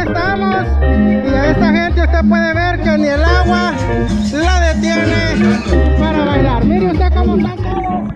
estamos. Y a esta gente usted puede ver que ni el agua la detiene para bailar. Mire usted cómo están todos.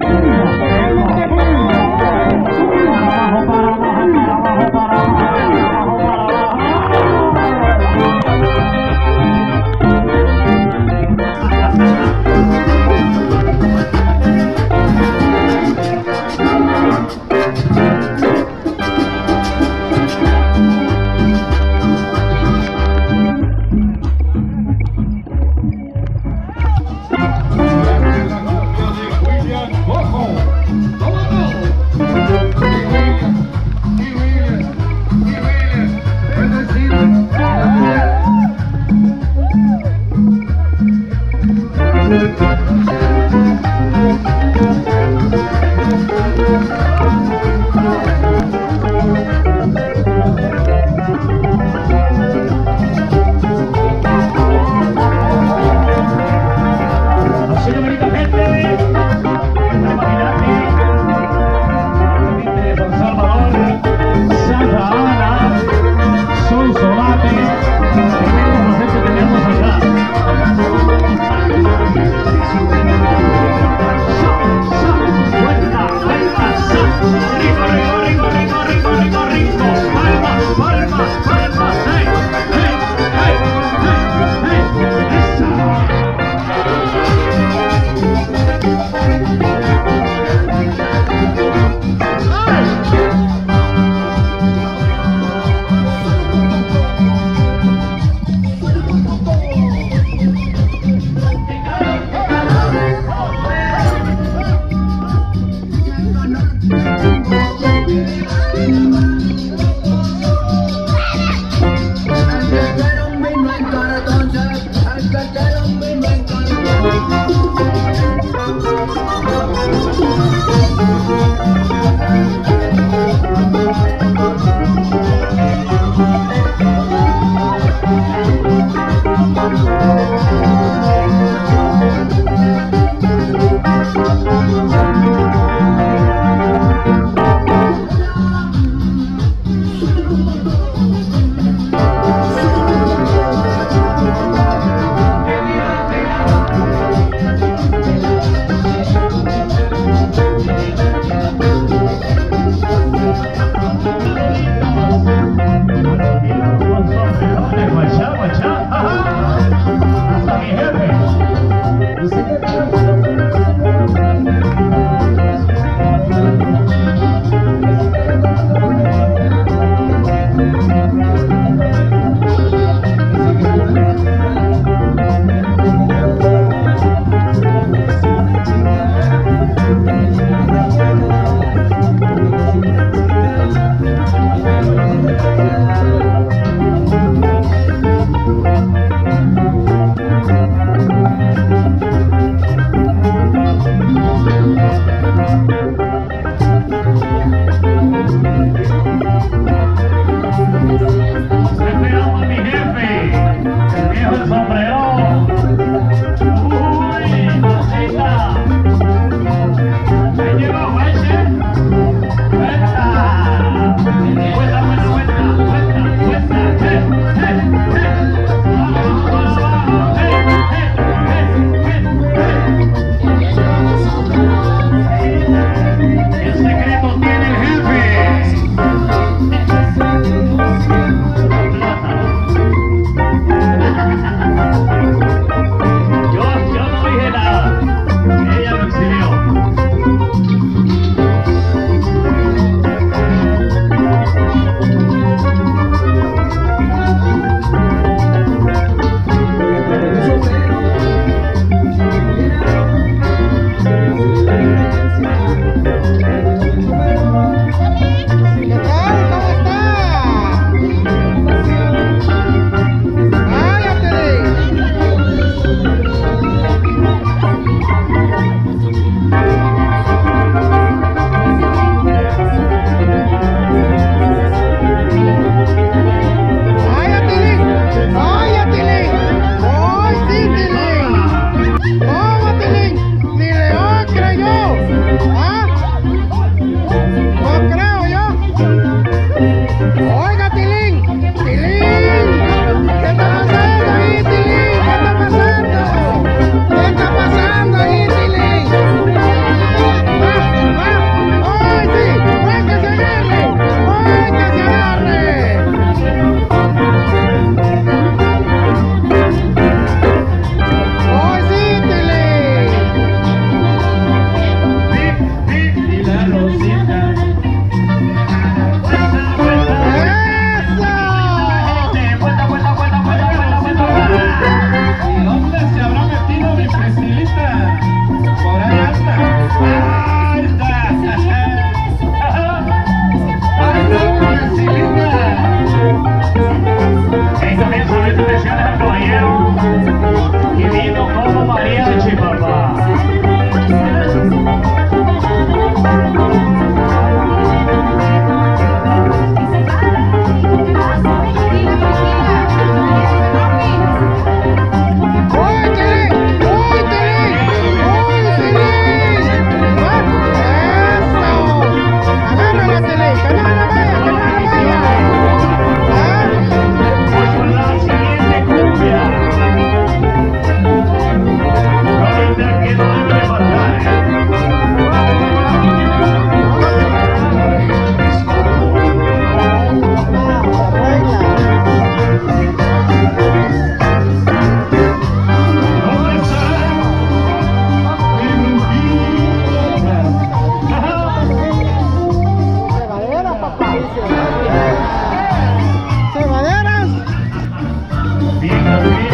¿Cebaderas? Bien,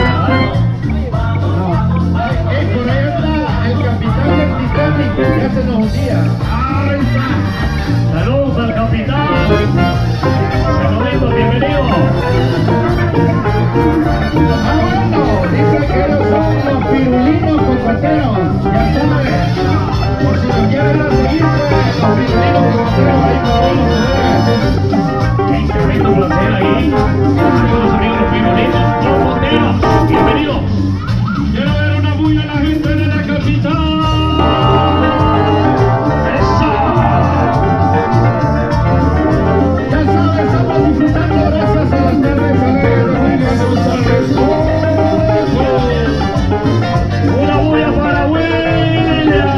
por ahí está el capitán del Titanic, que hace unos días. Ahí está. Saludos al capitán. Saluditos, bienvenido. Bueno, dice que ellos son los pirulinos cocoteros. Ya saben, por si lo quieren seguir, los pirulinos cocoteros ahí con los. Qué tremendo placer ahí. Saludos amigos los pirulinos cocoteros. Bienvenidos. Quiero ver una bulla a la gente de la capital. ¡Eso! Ya sabes, estamos disfrutando gracias a las tardes alegres de William González. ¡Una bulla para William!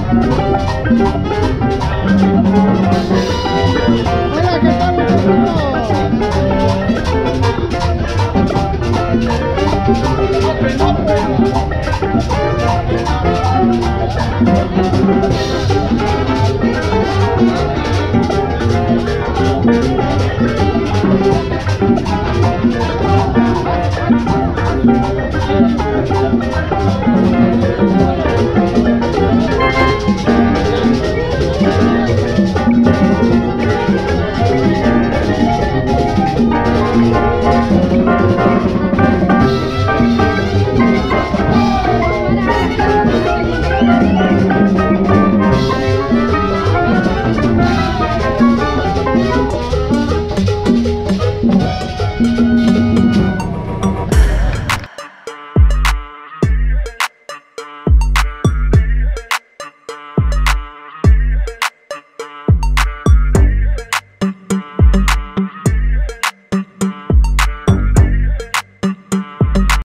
Hola, ¿qué tal, muchachos?